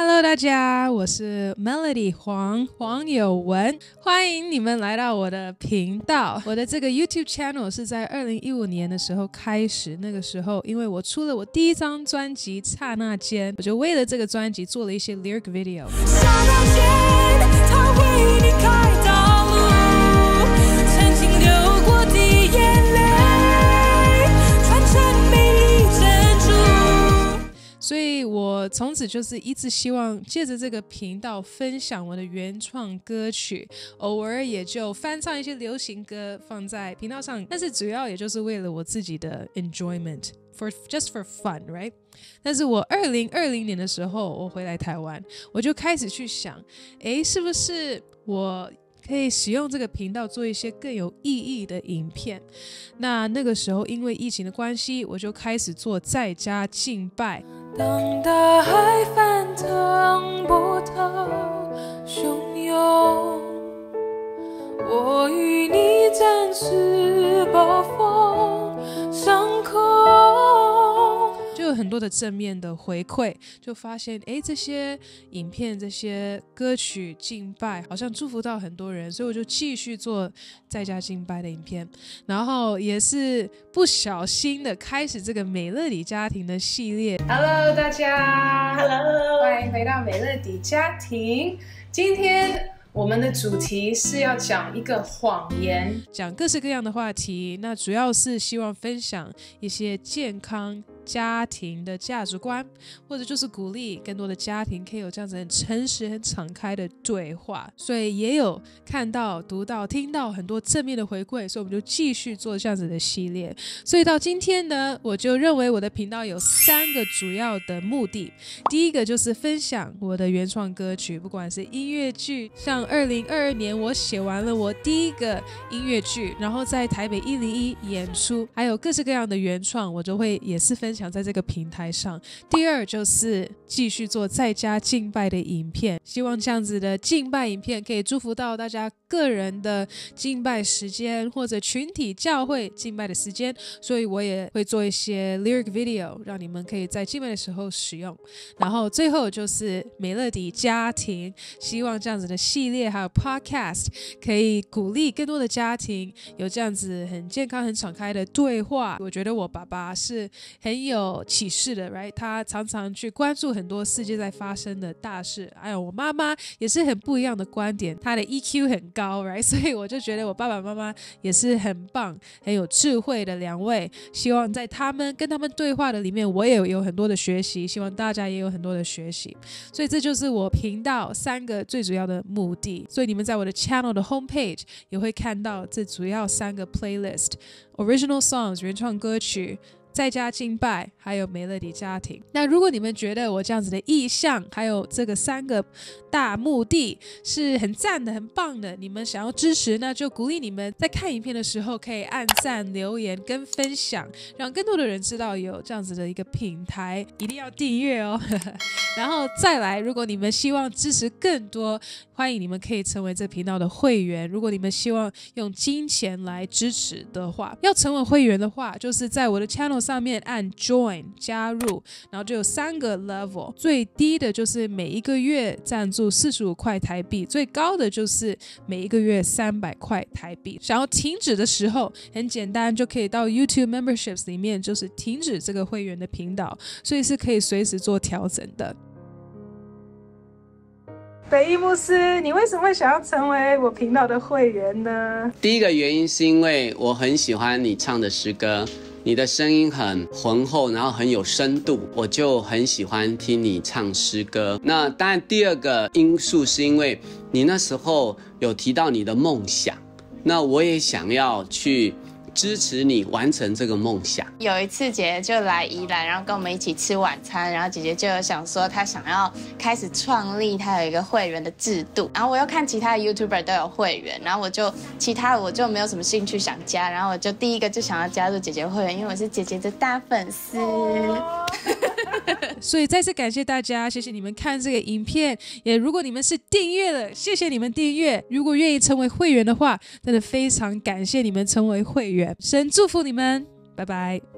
Hello， 大家，我是 Melody 黄有文，欢迎你们来到我的频道。我的这个 YouTube channel 是在2015年的时候开始，那个时候因为我出了我第一张专辑《刹那间》，我就为了这个专辑做了一些 lyric video。刹那间，它为你开道路，曾经流过的眼泪，穿成美丽珍珠。所以我从此就是一直希望借着这个频道分享我的原创歌曲，偶尔也就翻唱一些流行歌放在频道上，但是主要也就是为了我自己的 enjoyment just for fun, right? 但是我2020年的时候我回来台湾，我就开始去想，是不是我可以使用这个频道做一些更有意义的影片。那个时候因为疫情的关系，我就开始做在家敬拜。当大海翻腾波涛汹涌，我与你展翅暴风上空，就有很多的正面的回馈，就发现这些影片这些歌曲敬拜好像祝福到很多人，所以我就继续做在家敬拜的影片，然后也是不小心的开始这个美乐迪家庭的系列。 Hello 大家 Hello， 欢迎回到美乐迪家庭。今天我们的主题是要讲一个谎言，讲各式各样的话题，那主要是希望分享一些健康家庭的价值观，或者就是鼓励更多的家庭可以有这样子很诚实很敞开的对话，所以也有看到读到听到很多正面的回馈，所以我们就继续做这样子的系列。所以到今天呢，我就认为我的频道有3个主要的目的。第一个就是分享我的原创歌曲，不管是音乐剧，像2022年我写完了我第一个音乐剧，然后在台北101演出，还有各式各样的原创，我就会也是分享在这个平台上。第二就是继续做在家敬拜的影片，希望这样子的敬拜影片可以祝福到大家个人的敬拜时间，或者群体教会敬拜的时间，所以我也会做一些 lyric video 让你们可以在敬拜的时候使用。然后最后就是美乐迪家庭，希望这样子的系列还有 podcast 可以鼓励更多的家庭有这样子很健康很敞开的对话。我觉得我爸爸是很有启示的 right? 他常常去关注很多世界在发生的大事，还有我妈妈也是很不一样的观点，她的 EQ 很高 right? 所以我就觉得我爸爸妈妈也是很棒很有智慧的2位，希望在跟他们对话的里面我也有很多的学习，希望大家也有很多的学习。所以这就是我频道3个最主要的目的，所以你们在我的 channel 的 homepage 也会看到这主要3个 playlist original songs 原创歌曲，在家敬拜，还有美乐迪家庭。那如果你们觉得我这样子的意向还有这个3个大目的是很赞的很棒的，你们想要支持，那就鼓励你们在看影片的时候可以按赞留言跟分享，让更多的人知道有这样子的一个平台，一定要订阅哦然后再来，如果你们希望支持更多，欢迎你们可以成为这频道的会员。如果你们希望用金钱来支持的话，要成为会员的话，就是在我的 channel 上面按 join 加入，然后就有3个 level， 最低的就是每一个月赞助45块台币，最高的就是每一个月300块台币。想要停止的时候很简单，就可以到 YouTube memberships 里面就是停止这个会员的频道，所以是可以随时做调整的。北一牧师，你为什么会想要成为我频道的会员呢？ 第一个原因是因为我很喜欢你唱的诗歌，你的声音很浑厚，然后很有深度，我就很喜欢听你唱诗歌。那当然第二个因素是因为你那时候有提到你的梦想，那我也想要去支持你完成这个梦想。 有一次姐姐就来宜兰，然后跟我们一起吃晚餐，然后姐姐就有想说她想要开始创立她有一个会员的制度，然后我又看其他的 YouTuber 都有会员，然后其他的我就没有什么兴趣想加，然后我就第一个就想要加入姐姐会员，因为我是姐姐的大粉丝所以再次感谢大家，谢谢你们看这个影片，也如果你们是订阅了，谢谢你们订阅，如果愿意成为会员的话，真的非常感谢你们成为会员，神祝福你们，拜拜。